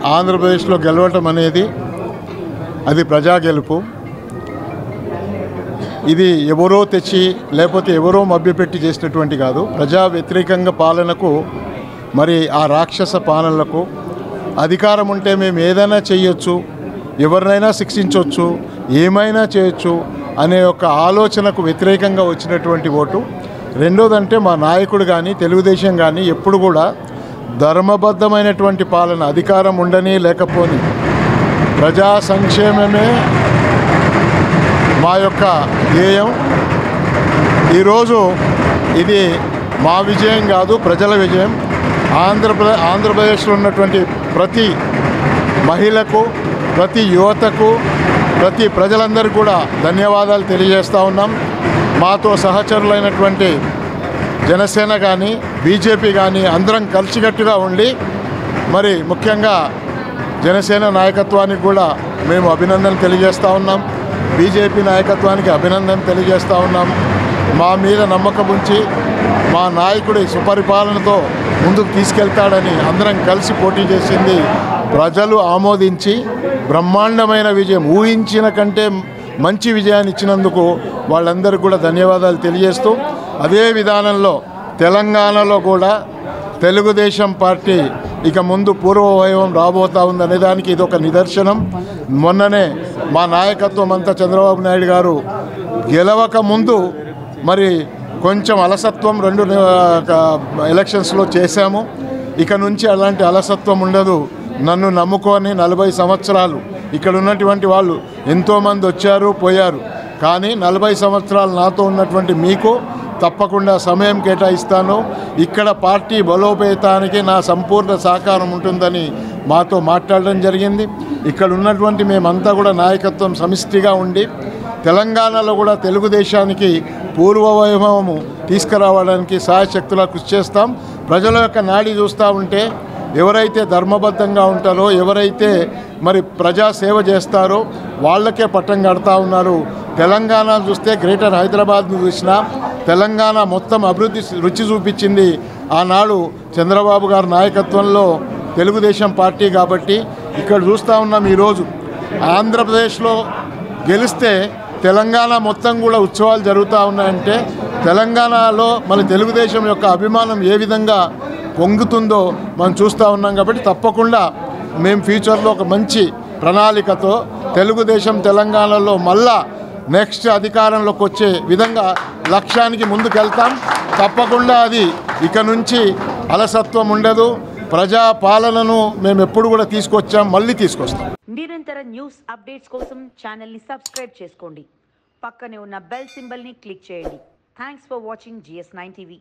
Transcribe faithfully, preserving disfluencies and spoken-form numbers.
ఆంధ్రప్రదేశ్లో గెలవటం అనేది అది ప్రజా గెలుపు. ఇది ఎవరో తెచ్చి లేకపోతే ఎవరో మభ్యపెట్టి చేసినటువంటి కాదు. ప్రజా వ్యతిరేకంగా పాలనకు, మరి ఆ రాక్షస పాలనలకు అధికారం ఉంటే మేము ఏదైనా చేయొచ్చు, ఎవరినైనా శిక్షించవచ్చు, ఏమైనా చేయొచ్చు అనే ఒక ఆలోచనకు వ్యతిరేకంగా వచ్చినటువంటి ఓటు. రెండోదంటే మా నాయకుడు కానీ తెలుగుదేశం కానీ ఎప్పుడు కూడా ధర్మబద్ధమైనటువంటి పాలన, అధికారం ఉండని లేకపోని ప్రజా సంక్షేమమే మా యొక్క ధ్యేయం. ఈరోజు ఇది మా విజయం కాదు, ప్రజల విజయం. ఆంధ్రప్రదేశ్ ఆంధ్రప్రదేశ్లో ఉన్నటువంటి ప్రతి మహిళకు, ప్రతి యువతకు, ప్రతి ప్రజలందరికీ కూడా ధన్యవాదాలు తెలియజేస్తూ ఉన్నాం. మాతో సహచరులైనటువంటి జనసేన కానీ బీజేపీ కానీ అందరం కలిసికట్టుగా ఉండి, మరి ముఖ్యంగా జనసేన నాయకత్వానికి కూడా మేము అభినందన తెలియజేస్తూ ఉన్నాం. బీజేపీ నాయకత్వానికి అభినందన తెలియజేస్తూ ఉన్నాం. మా మీద నమ్మకం ఉంచి మా నాయకుడి సుపరిపాలనతో ముందుకు తీసుకెళ్తాడని అందరం కలిసి పోటీ చేసింది ప్రజలు ఆమోదించి బ్రహ్మాండమైన విజయం, ఊహించిన కంటే మంచి విజయాన్ని ఇచ్చినందుకు వాళ్ళందరికీ కూడా ధన్యవాదాలు తెలియజేస్తూ, అదే విధానంలో తెలంగాణలో కూడా తెలుగుదేశం పార్టీ ఇక ముందు పూర్వవైభవం రాబోతూ ఉందనే దానికి ఇది ఒక నిదర్శనం. మొన్ననే మా నాయకత్వం అంతా చంద్రబాబు నాయుడు గారు గెలవక ముందు మరి కొంచెం అలసత్వం రెండు ఎలక్షన్స్లో చేశాము. ఇక నుంచి అలాంటి అలసత్వం ఉండదు. నన్ను నమ్ముకొని నలభై సంవత్సరాలు ఇక్కడ ఉన్నటువంటి వాళ్ళు ఎంతోమంది వచ్చారు పోయారు, కానీ నలభై సంవత్సరాలు నాతో ఉన్నటువంటి మీకు తప్పకుండా సమయం కేటాయిస్తాను. ఇక్కడ పార్టీ బలోపేతానికి నా సంపూర్ణ సహకారం ఉంటుందని మాతో మాట్లాడడం జరిగింది. ఇక్కడ ఉన్నటువంటి మేమంతా కూడా నాయకత్వం సమిష్టిగా ఉండి తెలంగాణలో కూడా తెలుగుదేశానికి పూర్వ వైభవము తీసుకురావడానికి సాయశక్తులా కృషి చేస్తాం. ప్రజల యొక్క నాడి చూస్తూ ఉంటే ఎవరైతే ధర్మబద్ధంగా ఉంటారో, ఎవరైతే మరి ప్రజా సేవ చేస్తారో వాళ్ళకే పట్టం కడతా ఉన్నారు. తెలంగాణ చూస్తే గ్రేటర్ హైదరాబాద్ను చూసినా తెలంగాణ మొత్తం అభివృద్ధి రుచి చూపించింది ఆనాడు చంద్రబాబు గారి నాయకత్వంలో తెలుగుదేశం పార్టీ. కాబట్టి ఇక్కడ చూస్తూ ఉన్నాం, ఈరోజు ఆంధ్రప్రదేశ్లో గెలిస్తే తెలంగాణ మొత్తం కూడా ఉత్సవాలు జరుగుతూ ఉన్నాయంటే తెలంగాణలో మన తెలుగుదేశం యొక్క అభిమానం ఏ విధంగా పొంగుతుందో మనం చూస్తూ ఉన్నాం. కాబట్టి తప్పకుండా మేము ఫ్యూచర్లో ఒక మంచి ప్రణాళికతో తెలుగుదేశం తెలంగాణలో మళ్ళా నెక్స్ట్ అధికారంలోకి వచ్చే విధంగా లక్ష్యానికి ముందుకెళ్తాం. తప్పకుండా అది ఇక నుంచి అలసత్వం ఉండదు. ప్రజా పాలనను మేము ఎప్పుడు కూడా తీసుకొచ్చాం, మళ్ళీ తీసుకొస్తాం. నిరంతర న్యూస్ అప్డేట్స్ కోసం ఛానల్ని సబ్స్క్రైబ్ చేసుకోండి. పక్కనే ఉన్న బెల్ సింబల్ని క్లిక్ చేయండి. Thanks for watching GS nine TV.